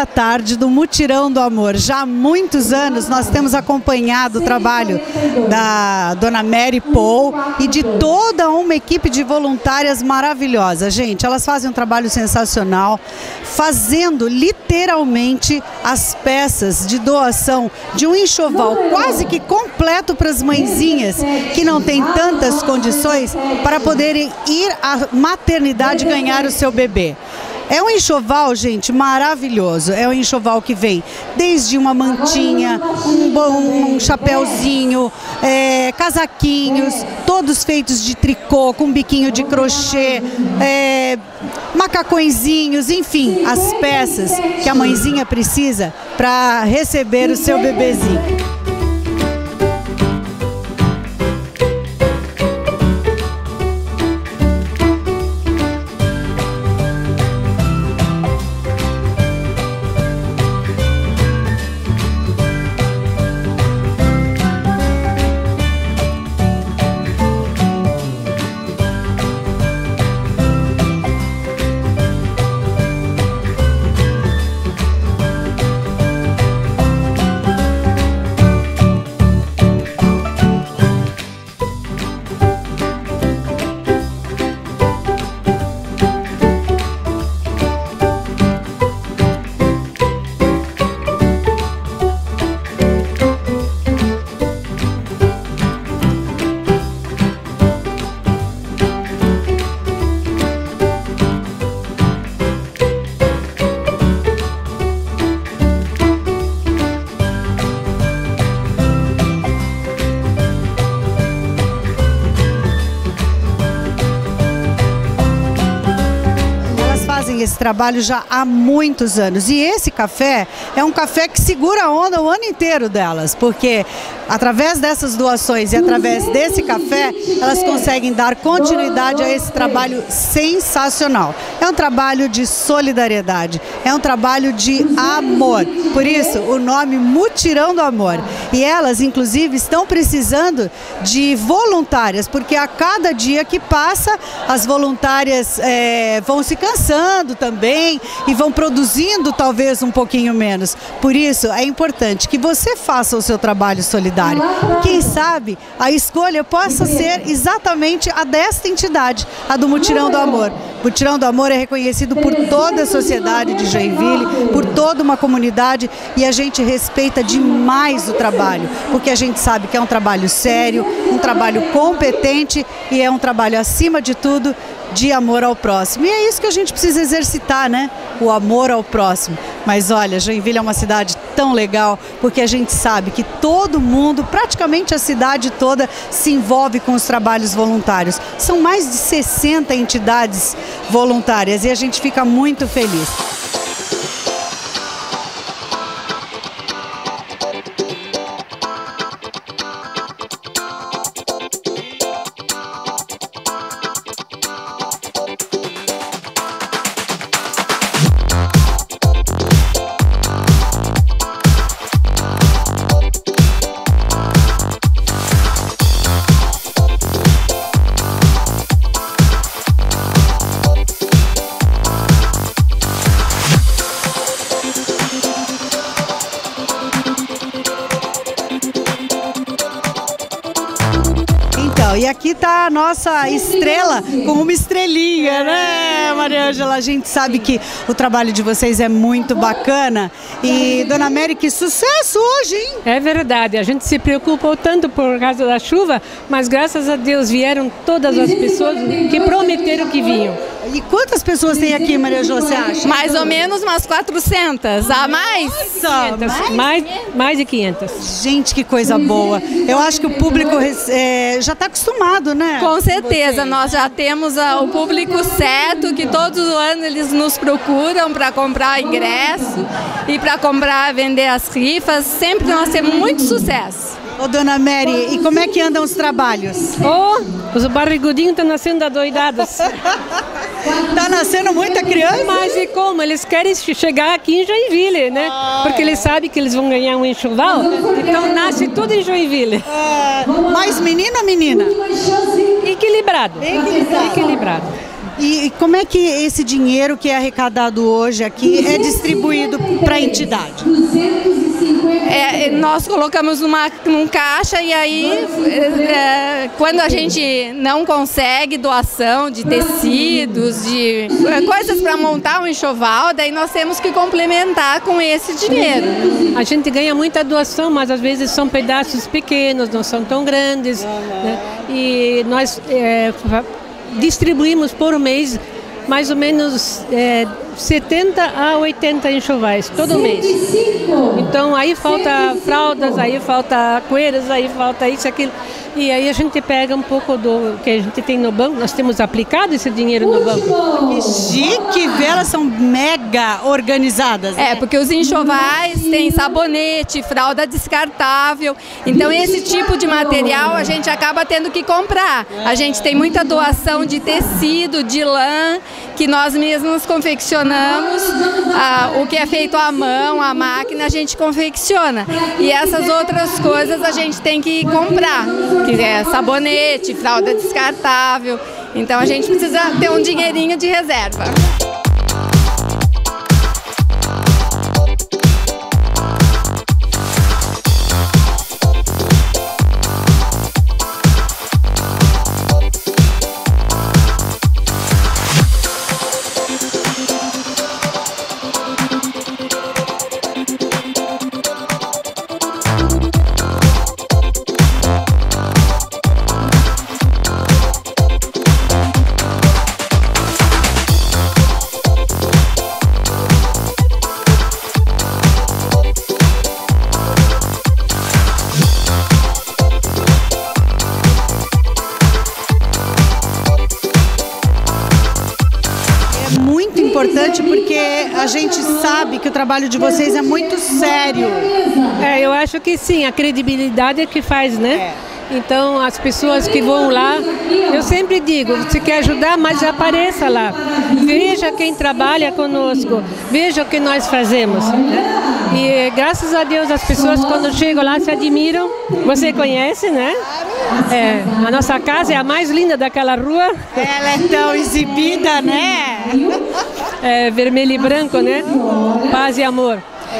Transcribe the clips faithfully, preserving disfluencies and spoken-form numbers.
da tarde do Mutirão do Amor. Já há muitos anos nós temos acompanhado o trabalho da dona Mary Paul e de toda uma equipe de voluntárias maravilhosa. Gente, elas fazem um trabalho sensacional, fazendo literalmente as peças de doação de um enxoval quase que completo para as mãezinhas que não têm tantas condições para poderem ir à maternidade ganhar o seu bebê. É um enxoval, gente, maravilhoso. É um enxoval que vem desde uma mantinha, um, bom, um chapéuzinho, é, casaquinhos, todos feitos de tricô, com biquinho de crochê, é, macacõezinhos, enfim, as peças que a mãezinha precisa para receber o seu bebezinho. Esse trabalho já há muitos anos, e esse café é um café que segura a onda o ano inteiro delas, porque através dessas doações e através desse café elas conseguem dar continuidade a esse trabalho sensacional. É um trabalho de solidariedade, é um trabalho de amor, por isso o nome Mutirão do Amor. E elas inclusive estão precisando de voluntárias, porque a cada dia que passa as voluntárias é, vão se cansando também e vão produzindo talvez um pouquinho menos. Por isso é importante que você faça o seu trabalho solidário. Quem sabe a escolha possa ser exatamente a desta entidade, a do Mutirão do Amor. O Mutirão do Amor é reconhecido por toda a sociedade de Joinville, por toda uma comunidade, e a gente respeita demais o trabalho, porque a gente sabe que é um trabalho sério, um trabalho competente e é um trabalho acima de tudo de amor ao próximo. E é isso que a gente precisa exercitar, né? O amor ao próximo. Mas olha, Joinville é uma cidade tão legal, porque a gente sabe que todo mundo, praticamente a cidade toda, se envolve com os trabalhos voluntários. São mais de sessenta entidades voluntárias e a gente fica muito feliz. E aqui está a nossa estrela com uma estrelinha, né, Maria Ângela? A gente sabe que o trabalho de vocês é muito bacana. E, dona Mary, que sucesso hoje, hein? É verdade, a gente se preocupou tanto por causa da chuva, mas graças a Deus vieram todas as pessoas que prometeram que vinham. E quantas pessoas tem aqui, Maria Ângela, você acha? Mais ou menos umas quatrocentas, a mais? Nossa, mais? Mais, mais de quinhentas. Gente, que coisa boa. Eu acho que o público é, já está acostumado, né? Com certeza, nós já temos a, o público certo, que todos os anos eles nos procuram para comprar ingresso e para comprar, vender as rifas. Sempre nós temos muito sucesso. Ô, dona Mary, e como é que andam os trabalhos? Oh, os barrigudinhos estão nascendo adoidados. Tá nascendo muita criança? Mas e como? Eles querem chegar aqui em Joinville, né? Porque eles sabem que eles vão ganhar um enxoval, então nasce tudo em Joinville. É, mais menino ou menina? Equilibrado. Equilibrado. Equilibrado. E como é que esse dinheiro que é arrecadado hoje aqui é distribuído para a entidade? É, nós colocamos numa, num caixa e aí, é, quando a gente não consegue doação de tecidos, de coisas para montar um enxoval, daí nós temos que complementar com esse dinheiro. A gente ganha muita doação, mas às vezes são pedaços pequenos, não são tão grandes, né? E nós é, distribuímos por mês mais ou menos é, setenta a oitenta enxovais todo mês. Então aí falta fraldas, aí falta coeiras, aí falta isso, aquilo. E aí a gente pega um pouco do que a gente tem no banco, nós temos aplicado esse dinheiro no banco. Que chique, ver, elas são mega organizadas. É, porque os enxovais têm sabonete, fralda descartável, então esse tipo de material a gente acaba tendo que comprar. A gente tem muita doação de tecido, de lã, que nós mesmos confeccionamos, ah, o que é feito à mão, à máquina, a gente confecciona. E essas outras coisas a gente tem que comprar, que é sabonete, fralda descartável. Então a gente precisa ter um dinheirinho de reserva. Importante porque a gente sabe que o trabalho de vocês é muito sério. É, eu acho que sim, a credibilidade é que faz, né? É. Então as pessoas que vão lá, eu sempre digo, você quer ajudar, mas apareça lá. Veja quem trabalha conosco, veja o que nós fazemos. Né? E graças a Deus as pessoas quando chegam lá se admiram. Você conhece, né? É, a nossa casa é a mais linda daquela rua. Ela é tão exibida, né? É, vermelho e branco, né? Paz e amor.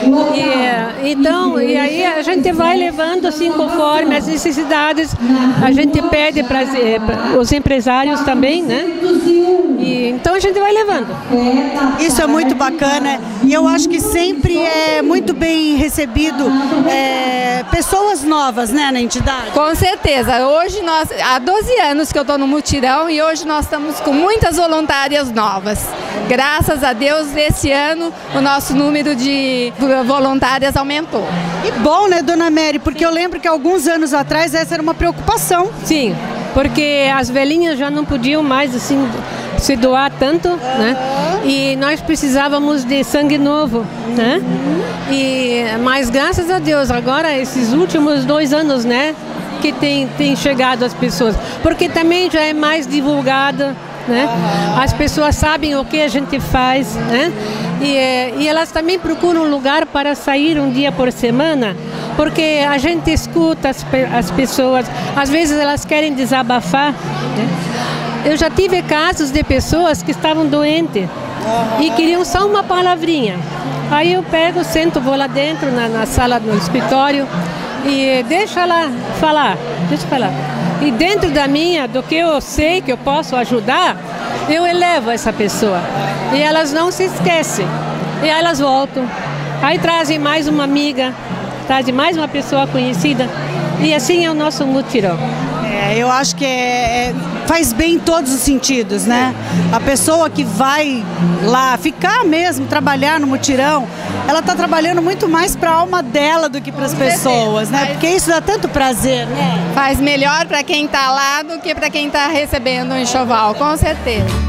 E, então, e aí a gente vai levando assim conforme as necessidades, a gente pede para os empresários também, né? E, então a gente vai levando. Isso é muito bacana e eu acho que sempre é muito bem recebido é, pessoas novas, né, na entidade. Com certeza. Hoje nós, há doze anos que eu estou no mutirão e hoje nós estamos com muitas voluntárias novas. Graças a Deus, esse ano o nosso número de voluntárias aumentou. E bom, né, dona Mary? Porque eu lembro que alguns anos atrás essa era uma preocupação. Sim, porque as velhinhas já não podiam mais assim se doar tanto, uhum. né? E nós precisávamos de sangue novo, né? E mas graças a Deus agora esses últimos dois anos, né, que tem tem chegado as pessoas, porque também já é mais divulgada. Né? Uhum. As pessoas sabem o que a gente faz, né? e, e elas também procuram um lugar para sair um dia por semana, porque a gente escuta as, as pessoas, às vezes elas querem desabafar. Né? Eu já tive casos de pessoas que estavam doentes uhum. e queriam só uma palavrinha. Aí eu pego, sento, vou lá dentro na, na sala do escritório e deixa ela falar, deixa eu falar. E dentro da minha, do que eu sei que eu posso ajudar, eu elevo essa pessoa. E elas não se esquecem. E aí elas voltam. Aí trazem mais uma amiga, trazem mais uma pessoa conhecida. E assim é o nosso mutirão. É, eu acho que é, é, faz bem em todos os sentidos, né? A pessoa que vai lá ficar mesmo, trabalhar no mutirão, ela está trabalhando muito mais para a alma dela do que para as pessoas, né? Porque isso dá tanto prazer, né? Faz melhor para quem está lá do que para quem está recebendo um enxoval, com certeza.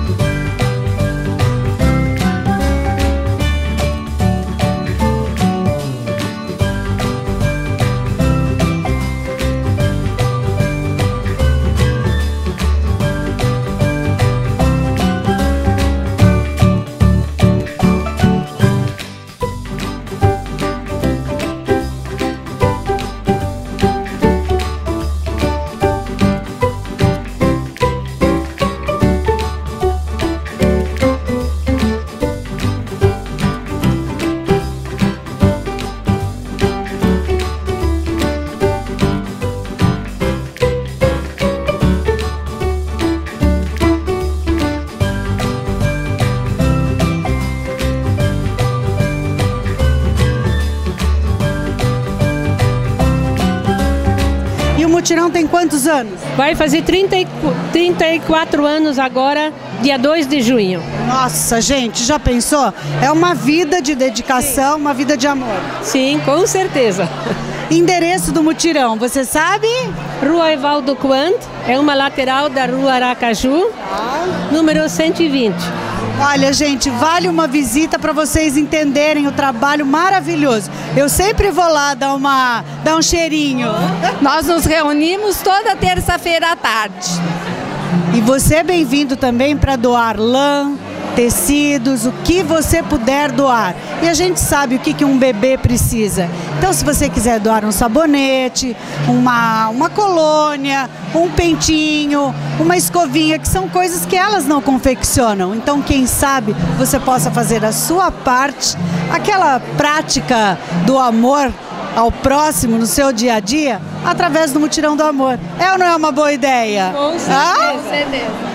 E o mutirão tem quantos anos? Vai fazer trinta e, trinta e quatro anos agora, dia dois de junho. Nossa, gente, já pensou? É uma vida de dedicação, sim, uma vida de amor. Sim, com certeza. Endereço do mutirão, você sabe? Rua Evaldo Quant, é uma lateral da Rua Aracaju, ah. número cento e vinte. Olha, gente, vale uma visita para vocês entenderem o trabalho maravilhoso. Eu sempre vou lá dar, uma, dar um cheirinho. Nós nos reunimos toda terça-feira à tarde. E você é bem-vindo também para doar lã, tecidos, o que você puder doar. E a gente sabe o que, que um bebê precisa. Então, se você quiser doar um sabonete, uma, uma colônia, um pentinho, uma escovinha, que são coisas que elas não confeccionam. Então, quem sabe você possa fazer a sua parte, aquela prática do amor ao próximo no seu dia a dia, através do Mutirão do Amor. É ou não é uma boa ideia? Com certeza. Ah? Com certeza.